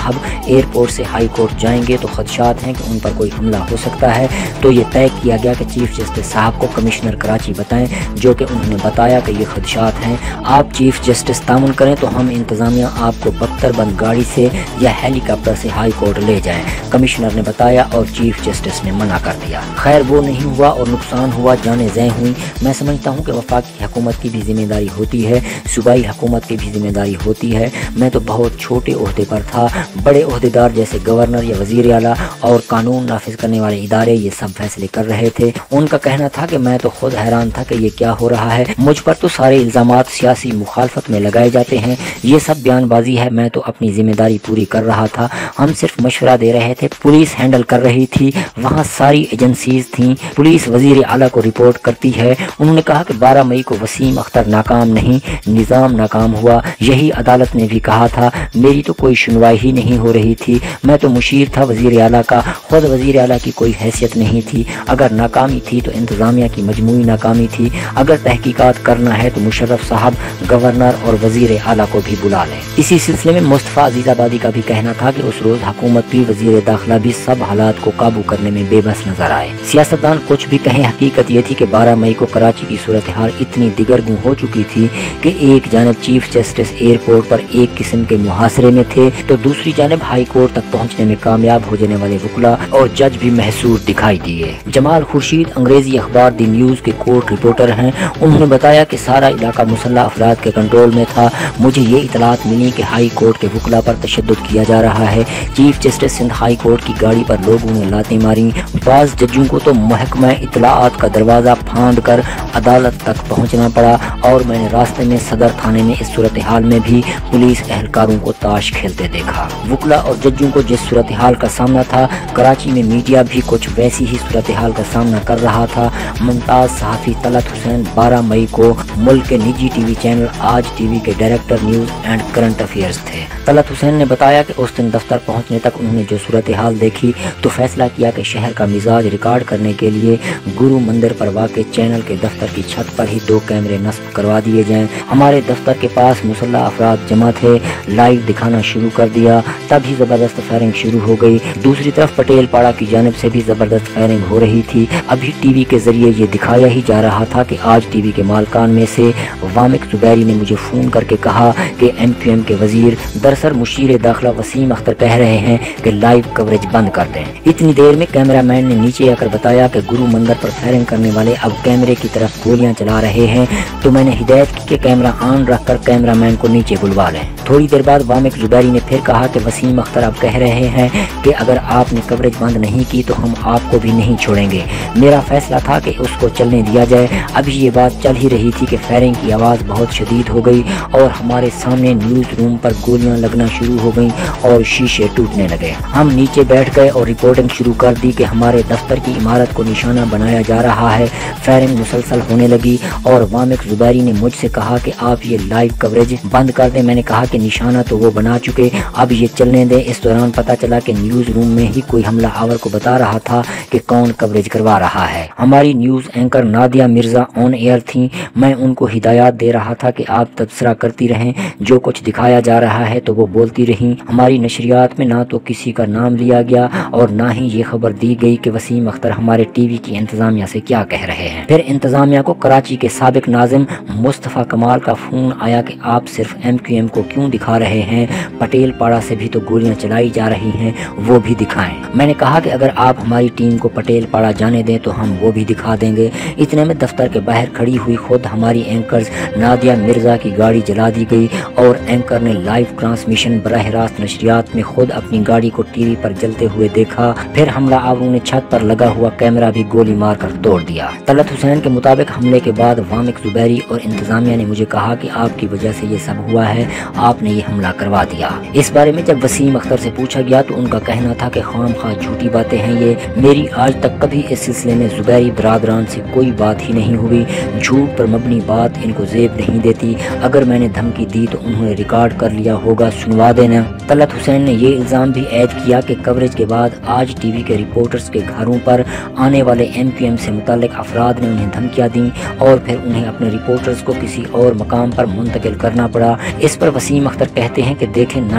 साहब एयरपोर्ट से हाई कोर्ट जाएंगे तो खदशात हैं कि उन पर कोई हमला हो सकता है। तो ये तय किया गया कि चीफ जस्टिस साहब को कमिश्नर कराची बताएं, जो कि उन्होंने बताया कि ये खदशात हैं। आप चीफ जस्टिस तामुन करें तो हम इंतज़ामिया आपको बख्तरबंद गाड़ी से या हेलीकॉप्टर से हाई कोर्ट ले जाएं, कमिश्नर ने बताया और चीफ जस्टिस ने मना कर दिया। खैर वो नहीं हुआ और नुकसान हुआ, जाने ज़य हुई। मैं समझता हूँ कि वफाकी हुकूमत की भी जिम्मेदारी होती है, सूबाई हुकूमत की भी जिम्मेदारी होती है। मैं तो बहुत छोटे ओहदे पर था, बड़े ओहदेदार जैसे गवर्नर या वज़ीर आला और कानून नाफिज करने वाले इदारे ये सब फैसले कर रहे थे। उनका कहना था कि मैं तो खुद हैरान था कि ये क्या हो रहा है, मुझ पर तो सारे इल्ज़ामात सियासी मुखालफत में लगाए जाते हैं, ये सब बयानबाजी है। मैं तो अपनी जिम्मेदारी पूरी कर रहा था, हम सिर्फ मशवरा दे रहे थे, पुलिस हैंडल कर रही थी, वहाँ सारी एजेंसीज थी, पुलिस वज़ीर आला को रिपोर्ट करती है। उन्होंने कहा कि 12 मई को वसीम अख्तर नाकाम नहीं, निज़ाम नाकाम हुआ। यही अदालत ने भी कहा था। मेरी तो कोई सुनवाई ही नहीं हो रही थी, मैं तो मुशीर था वज़ीर आला का, खुद वज़ीर आला की कोई हैसियत नहीं थी। अगर नाकामी थी तो इंतज़ामिया की मजमूई नाकामी थी। अगर तहकीकात करना है तो मुशर्रफ साहब, गवर्नर और वज़ीर आला को भी बुला लें। इसी सिलसिले में मुस्तफ़ा अजीज़ाबादी का भी कहना था कि उस रोज़ हुकूमत भी, वज़ीर दाखिला भी सब हालात को काबू करने में बेबस नजर आए। सियासतदान कुछ भी कहें, हकीकत ये थी कि 12 मई को कराची की सूरत हाल इतनी दिगरगू हो चुकी थी कि एक जानब चीफ जस्टिस एयरपोर्ट पर एक किस्म के मुहासरे में थे तो दूसरी जानब हाई कोर्ट तक पहुंचने में कामयाब हो जाने वाले वकला और जज भी महसूर दिखाई दिए। जमाल खुर्शीद अंग्रेजी अखबार दी न्यूज़ के कोर्ट रिपोर्टर हैं। उन्होंने बताया कि सारा इलाका मुसल्लह अफराद के कंट्रोल में था। मुझे ये इतलात मिली कि हाई कोर्ट के वकला पर तशद्दुद किया जा रहा है। Chief justice Sindh high court की गाड़ी पर लोगों ने लातें मारी। बाज़ जजों को तो महकमा इतलाआत का दरवाज़ा फांद कर अदालत तक पहुँचना पड़ा और मैंने रास्ते में सदर थाने में इस सूरत हाल में भी पुलिस एहलकारों को ताश खेलते देखा। वकला और जजों को जिस सूरत हाल का सामना था, कराची में मीडिया भी कुछ वैसी ही सूरत हाल का सामना कर रहा था। मुमताज़ सहाफ़ी तलत हुसैन 12 मई को मुल्क के निजी टीवी चैनल आज टीवी के director news and current affairs थे। तलत हुसैन ने बताया कि उस दिन दफ्तर पहुंचने तक उन्होंने जो सूरत हाल देखी तो फैसला किया कि शहर का मिजाज रिकॉर्ड करने के लिए गुरु मंदिर पर वाक़े चैनल के दफ्तर की छत पर ही 2 कैमरे नस्ब करवा दिए जाएं। हमारे दफ्तर के पास मुसल्लह अफराद जमा थे, लाइव दिखाना शुरू कर दिया, तभी ज़बरदस्त फायरिंग शुरू हो गई। दूसरी तरफ पटेल पाड़ा की जानिब से भी ज़बरदस्त फायरिंग हो रही थी। अभी टीवी के जरिए ये दिखाया ही जा रहा था कि आज टीवी के मालकान में से वामिक जुबैरी ने मुझे फ़ोन करके कहा कि MQM के वज़ीर दरअसल मुशीर दाखिला वसीम अख्तर कह रहे हैं कि लाइव कवरेज बंद कर दें। इतनी देर में कैमरामैन ने नीचे आकर बताया कि गुरु मंदिर पर फायरिंग करने वाले अब कैमरे की तरफ गोलियां चला रहे हैं। तो मैंने हिदायत की कि कैमरा ऑन रखकर कैमरामैन को नीचे बुलवा लें। थोड़ी देर बाद वामिक जुबैरी ने फिर कहा कि वसीम अख्तर अब कह रहे हैं कि अगर आपने कवरेज बंद नहीं की तो हम आपको भी नहीं छोड़ेंगे। मेरा फैसला था कि उसको चलने दिया जाए। अभी ये बात चल ही रही थी कि फायरिंग की आवाज़ बहुत शदीद हो गई और हमारे सामने न्यूज़ रूम पर गोलियां लगना शुरू हो गई और शीशे टूटने लगे। हम नीचे बैठ गए और रिपोर्टिंग शुरू कर दी कि हमारे दफ्तर की इमारत को निशाना बनाया जा रहा है। फायरिंग मुसलसल होने लगी और वामिक जुबैरी ने मुझसे कहा कि आप ये लाइव कवरेज बंद कर दें। मैंने कहा कि निशाना तो वो बना चुके, अब ये चलने दें। इस दौरान पता चला कि न्यूज़ रूम में ही कोई हमला आवर को बता रहा था कि कौन कवरेज करवा रहा है। हमारी news anchor Nadia Mirza on air थी। मैं उनको हिदायत दे रहा था कि आप तबसरा करती रहें, जो कुछ दिखाया जा रहा है तो वो बोलती रहीं। हमारी नशरियात में ना तो किसी का नाम लिया गया और ना ही ये खबर दी गई कि वसीम अख्तर हमारे टीवी की इंतज़ामिया से क्या कह रहे हैं। फिर इंतज़ामिया को कराची के साबिक नाज़िम मुस्तफ़ा कमाल का फ़ोन आया कि आप सिर्फ MQM को क्यों दिखा रहे हैं, पटेल पाड़ा से भी तो गोलियां चलाई जा रही हैं, वो भी दिखाएं। मैंने कहा कि अगर आप हमारी टीम को पटेल पाड़ा जाने दें तो हम वो भी दिखा देंगे। इतने में दफ्तर के बाहर खड़ी हुई खुद हमारी एंकर्स नादिया मिर्ज़ा की गाड़ी जला दी गई और एंकर ने लाइव ट्रांसमिशन बराह रास्त नशरियात में खुद अपनी गाड़ी को टीवी पर जलते हुए देखा। फिर हमला आवरों ने छत पर लगा हुआ कैमरा भी गोली मार कर तोड़ दिया। तलत हुसैन के मुताबिक हमले के बाद वामिक जुबैरी और इंतजामिया ने मुझे कहा कि आपकी वजह से ये सब हुआ है, आपने ये हमला करवा दिया। इस बारे में जब वसीम अख्तर से पूछा गया तो उनका कहना था कि खामखा झूठी बातें हैं ये, मेरी आज तक कभी इस सिलसिले में जुबैरी बरादरान से कोई बात ही नहीं हुई। झूठ पर मबनी बात इनको जेब नहीं देती। अगर मैंने धमकी दी तो उन्होंने रिकॉर्ड कर लिया होगा, सुनवा देना। तलत हुसैन ने ये इल्ज़ाम भी ऐड किया कि कवरेज के बाद आज टीवी के रिपोर्टर्स के घरों पर आने वाले MQM से मुताल्लिक अफराद ने उन्हें धमकियां दी और फिर उन्हें अपने रिपोर्टर्स को किसी और मकाम पर मुंतकिल करना पड़ा। इस पर वसीम अख्तर कहते हैं कि देखें 90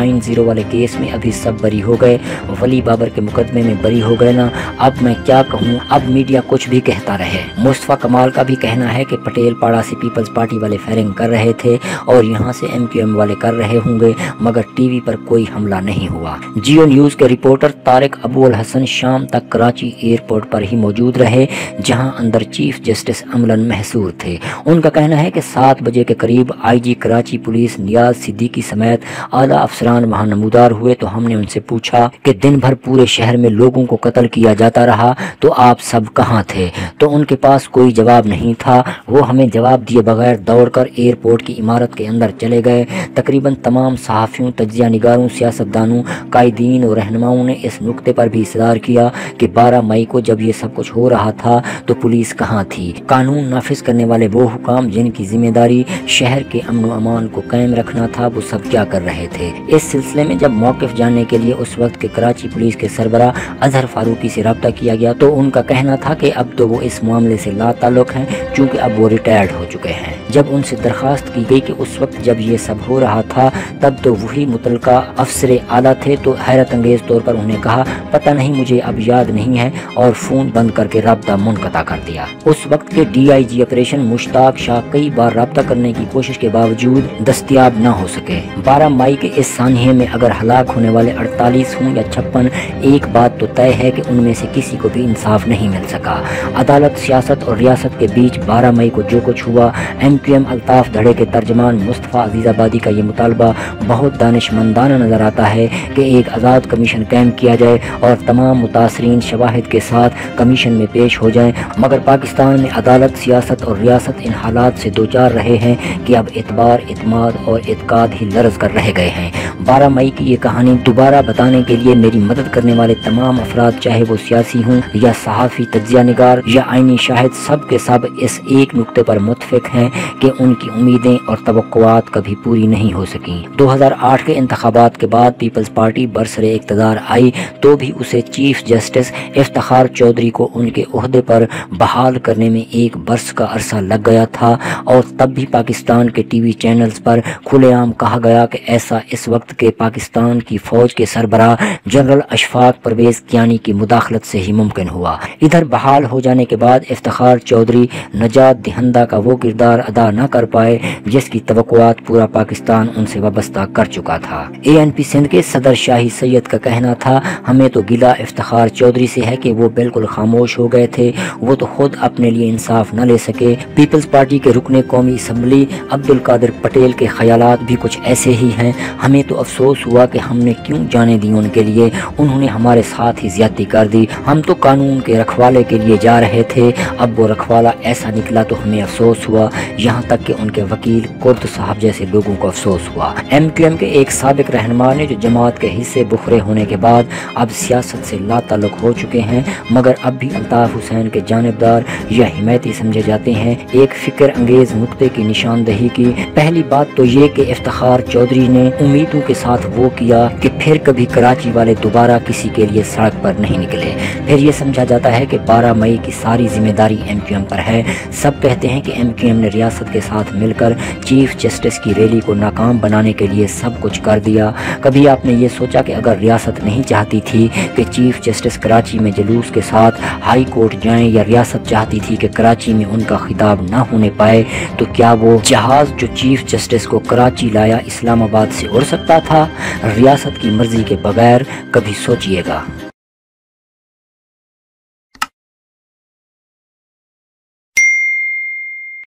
किलो वाले केस में अभी सब बरी हो गए, वली बाबर के मुकदमे में बरी हो गए ना। अब मैं क्या कहूँ, अब मीडिया कुछ भी कहता रहे। मुस्तफा कमाल का भी कहना है कि पटेल पाड़ा से पीपल्स पार्टी वाले फायरिंग कर रहे थे और यहाँ से MQM वाले कर रहे होंगे, मगर टीवी पर कोई हमला नहीं हुआ। जियो न्यूज़ के रिपोर्टर तारिक अबू अल हसन शाम तक कराची एयरपोर्ट पर ही मौजूद रहे, जहाँ अंदर चीफ जस्टिस अमलन महसूर थे। उनका कहना है कि 7 बजे के करीब IG कराची पुलिस नियाज सिद्दीकी समेत आला अफसरान वहाँ नमूदार हुए, तो हमने उनसे पूछा कि दिन भर पूरे शहर में लोगों को कत्ल किया जाता रहा, तो आप सब कहाँ थे? तो उनके पास कोई जवाब नहीं था। वो हमें जवाब दिए बगैर दौड़कर एयरपोर्ट की इमारत के अंदर चले गए। तकरीबन तमाम सहाफ़ियों, तज्जिया निगारों, सियासतदानों, कायदीन और रहनुमाओं ने इस नुक्ते पर भी इसरार किया कि 12 मई को जब ये सब कुछ हो रहा था तो पुलिस कहाँ थी? कानून नाफिज करने वाले वो हुकाम जिनकी जिम्मेदारी शहर के अमन व अमान को कायम रखना था, वो सब क्या कर रहे थे? इस सिलसिले में जब मौक़िफ़ जानने के लिए उस वक्त के कराची पुलिस के सरबराह अजहर फारूकी से रब्ता किया गया, तो उनका कहना था कि अब तो वो इस मामले से लाताल्लुक़ हैं, चूँकि अब वो रिटायर्ड हो चुके हैं। जब उनसे दरख्वास्त की गई कि उस वक्त जब ये सब हो रहा था तब तो वही मुतलका अफसर आला थे, तो हैरत अंगेज़ तौर पर उन्हें कहा पता नहीं, मुझे अब याद नहीं है, और फ़ोन बंद करके रब्ता मुनक़ता कर दिया। उस वक्त के DIG ऑपरेशन मुश्ताक शाह कई बार रब्ता करने की कोशिश के बावजूद दस्तयाब न हो सके। 12 मई के इस सानिये में अगर हलाक होने वाले 48 हों या 56, एक बात तो तय है कि उनमें से किसी को भी इंसाफ नहीं मिल सका। अदालत, सियासत और रियासत के बीच 12 मई को जो कुछ हुआ, MQM अल्ताफ़ धड़े के तर्जमान मुस्तफ़ा अजीज़ाबादी का ये मुतालबा बहुत दानिशमंदाना नज़र आता है कि एक आज़ाद कमीशन कायम किया जाए और तमाम मुतासरीन शवाहिद के साथ कमीशन में पेश हो जाएं। मगर पाकिस्तान में अदालत, सियासत और रियासत इन हालात से दो चार रहे हैं कि अब इतबार, इत्माद और इत्काद ही लर्ज़ कर रह गए हैं। 12 मई की ये कहानी दोबारा बताने के लिए मेरी मदद करने वाले तमाम अफराद, चाहे वो सियासी हों या सहाफ़ी, तज्जिया निगार या आईनी शाहिद, सब के सब इस एक नुक्ते पर मुत्तफ़िक़ हैं कि उनकी उम्मीदें और तवक्कुआत कभी पूरी नहीं हो सकीं। 2008 के इंतखाबात के बाद पीपल्स पार्टी बरसरे इक़्तिदार आई तो भी उसे चीफ जस्टिस इफ्तिखार चौधरी को उनके ओहदे पर बहाल करने में 1 बरस का अरसा लग गया था, और तब भी पाकिस्तान के TV चैनल्स पर खुलेआम कहा गया कि ऐसा इस वक्त के पाकिस्तान की फ़ौज के सरबराह जनरल अशफाक परवेज़ कियानी की मुदाखलत से ही मुमकिन हुआ। इधर बहाल हो जाने के बाद इफ्तिखार चौधरी नजात दहिंदा का वो किरदार अदा न कर पाए जिसकी तवक्कुआत पूरा पाकिस्तान उनसे वाबस्ता कर चुका था। ANP सिंध के सदर शाही सैयद का कहना था, हमें तो गिला इफ्तिखार चौधरी से है कि वो बिल्कुल खामोश हो गए थे, वो तो खुद अपने लिए इंसाफ न ले सके। पीपल्स पार्टी के रुकने कौमी असम्बली अब्दुल कादिर पटेल के ख्यालात भी कुछ ऐसे ही हैं। हमें तो अफसोस हुआ कि हमने क्यों जाने दी उनके लिए, उन्होंने हमारे साथ ही ज्यादती कर दी। हम तो कानून के रखवाले के लिए जा रहे थे, अब वो रखवाला ऐसा निकला तो हमें अफसोस हुआ। यहाँ तक कि उनके वकील कुर्द साहब जैसे लोगों को अफसोस हुआ। MQM के एक साबिक रहनुमा ने जो जमात के हिस्से बुखरे होने के बाद अब सियासत से लाताल्लुक़ हो चुके हैं, मगर अब भी अल्ताफ़ हुसैन के जानिबदार या हिमायती समझे जाते हैं, एक फिक्र अंगेज़ नुक्ते की निशानदही की। पहली बात तो ये कि इफ्तिखार चौधरी ने उम्मीदों के साथ वो किया कि फिर कभी कराची वाले दोबारा किसी के लिए सड़क पर नहीं निकले। फिर ये समझा जाता है कि 12 मई की सारी जिम्मेदारी MQM पर है। सब कहते हैं कि MQM ने रियासत के साथ मिलकर चीफ जस्टिस की रैली को नाकाम बनाने के लिए सब कुछ कर दिया। कभी आपने ये सोचा कि अगर रियासत नहीं चाहती थी कि चीफ जस्टिस कराची में जुलूस के साथ हाई कोर्ट जाएं, या रियासत चाहती थी कि कराची में उनका खिताब ना होने पाए, तो क्या वो जहाज जो चीफ जस्टिस को कराची लाया इस्लामाबाद से उड़ सकता था? रियासत की मर्जी के बगैर? कभी सोचिएगा।